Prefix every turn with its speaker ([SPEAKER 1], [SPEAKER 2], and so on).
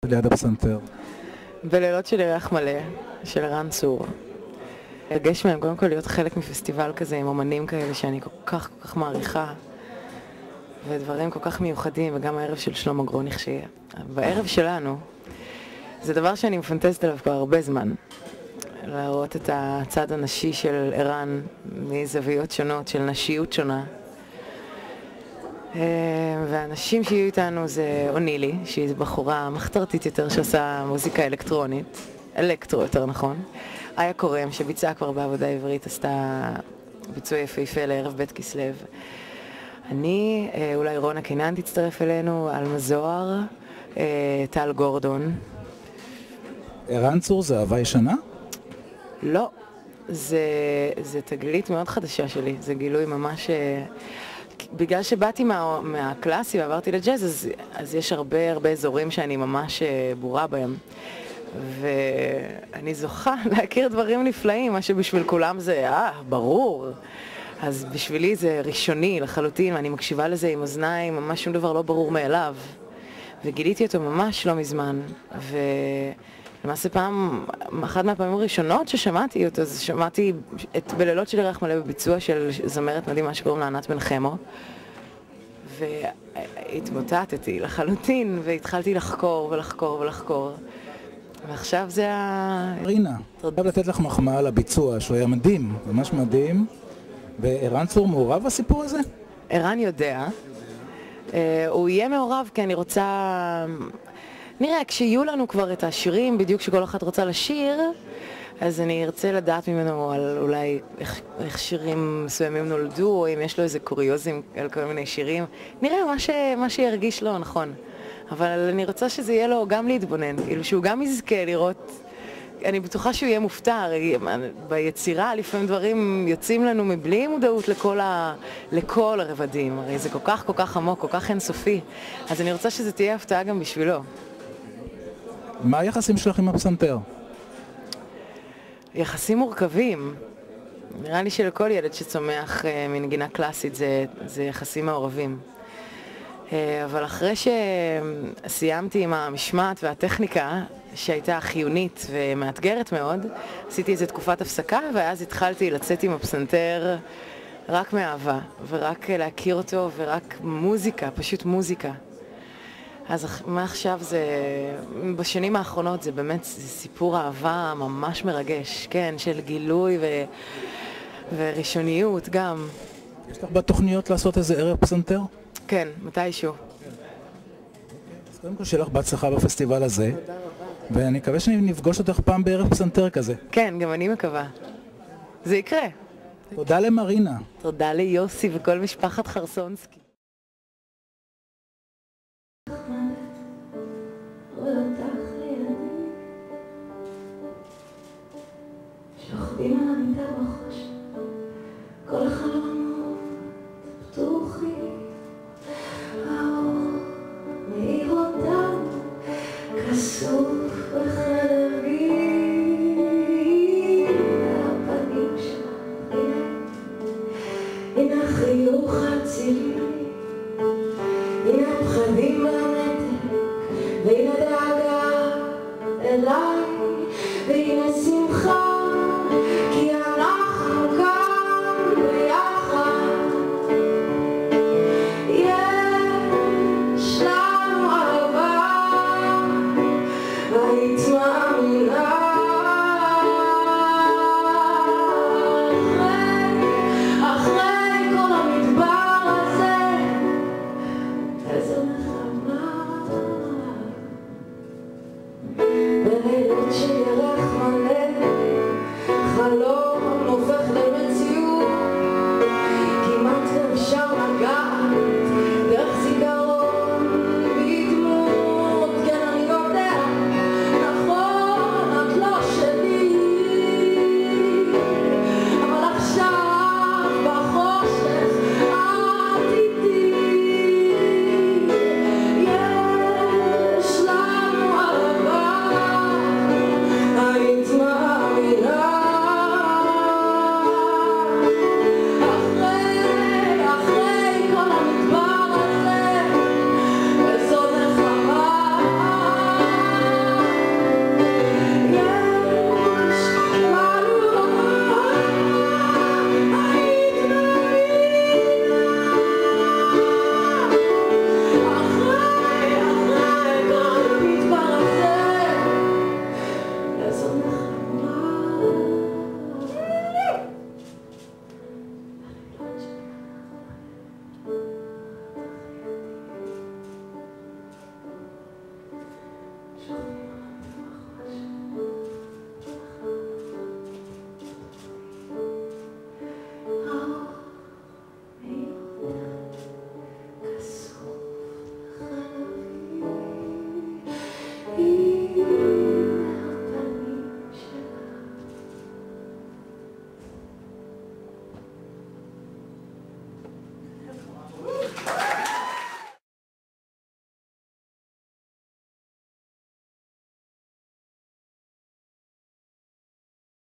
[SPEAKER 1] ליד הפסנתר.
[SPEAKER 2] בלילות של ירח מלא, של ערן צור. הרגש מהם קודם כל להיות חלק מפסטיבל כזה עם אומנים כאלה שאני כל כך מעריכה, ודברים כל כך מיוחדים, וגם הערב של שלמה גרוניך שיהיה. בערב שלנו, זה דבר שאני מפנטזת עליו כבר הרבה זמן. להראות את הצד הנשי של ערן מזוויות שונות, של נשיות שונה. והאנשים שיהיו איתנו זה אונילי, שהיא בחורה מחתרתית יותר שעושה מוזיקה אלקטרונית, אלקטרו יותר נכון. איה קורם שביצעה כבר בעבודה עברית, עשתה ביצוע יפהפה לערב בית כסלב. אני, אולי רונה קינן תצטרף אלינו, אלמה זוהר, טל גורדון.
[SPEAKER 1] ערן צור זה אהבה ישנה?
[SPEAKER 2] לא, זה תגלית מאוד חדשה שלי, זה גילוי ממש... בגלל שבאתי מהקלאסי ועברתי לג'אז, אז יש הרבה אזורים שאני ממש בורה בהם. ואני זוכה להכיר דברים נפלאים, מה שבשביל כולם זה, ברור. אז בשבילי זה ראשוני לחלוטין, ואני מקשיבה לזה עם אוזניים, ממש שום דבר לא ברור מאליו. וגיליתי אותו ממש לא מזמן. ולמעשה אחת מהפעמים הראשונות ששמעתי אותו, אז שמעתי את בלילות של ירח מלא בביצוע של זמרת מדהימה שקוראים לה ענת בן חמו. והתמוטטתי לחלוטין, והתחלתי לחקור. ועכשיו זה
[SPEAKER 1] רינה, חייב לתת לך מחמאה על הביצוע, שהוא היה מדהים, ממש מדהים. וערן צור מעורב בסיפור הזה?
[SPEAKER 2] ערן יודע. הוא יהיה מעורב כי אני רוצה... נראה, כשיהיו לנו כבר את השירים, בדיוק שכל אחת רוצה לשיר, אז אני ארצה לדעת ממנו על אולי איך שירים מסוימים נולדו, או אם יש לו איזה קוריוזים על כל מיני שירים. נראה מה שירגיש לו, נכון. אבל אני רוצה שזה יהיה לו גם להתבונן, כאילו שהוא גם יזכה לראות, אני בטוחה שהוא יהיה מופתע, הרי ביצירה לפעמים דברים יוצאים לנו מבלי מודעות לכל הרבדים, הרי זה כל כך עמוק, כל כך אינסופי, אז אני רוצה שזה תהיה הפתעה גם בשבילו.
[SPEAKER 1] מה היחסים שלך עם הפסנתר?
[SPEAKER 2] יחסים מורכבים. נראה לי שלכל ילד שצומח מנגינה קלאסית זה יחסים מעורבים. אבל אחרי שסיימתי עם המשמעת והטכניקה, שהייתה חיונית ומאתגרת מאוד, עשיתי איזו תקופת הפסקה, ואז התחלתי לצאת עם הפסנתר רק מאהבה, ורק להכיר אותו, ורק מוזיקה, פשוט מוזיקה. אז מעכשיו בשנים האחרונות זה באמת סיפור אהבה ממש מרגש, כן, של גילוי וראשוניות גם.
[SPEAKER 1] יש לך בתוכניות לעשות איזה ערב פסנתר?
[SPEAKER 2] כן, מתישהו.
[SPEAKER 1] אז קודם כל שיהיה לך בהצלחה בפסטיבל הזה. תודה רבה. ואני מקווה שנפגוש אותך פעם בערב פסנתר כזה.
[SPEAKER 2] כן, גם אני מקווה. זה יקרה.
[SPEAKER 1] תודה למרינה.
[SPEAKER 2] תודה ליוסי וכל משפחת חרסונסקי.
[SPEAKER 3] שוכבים על המיטה בחוש, כל החלונות פתוחים, האור מאיר אותם כסוף בחלבים, והפנים שלך, הנה החיוך הצילי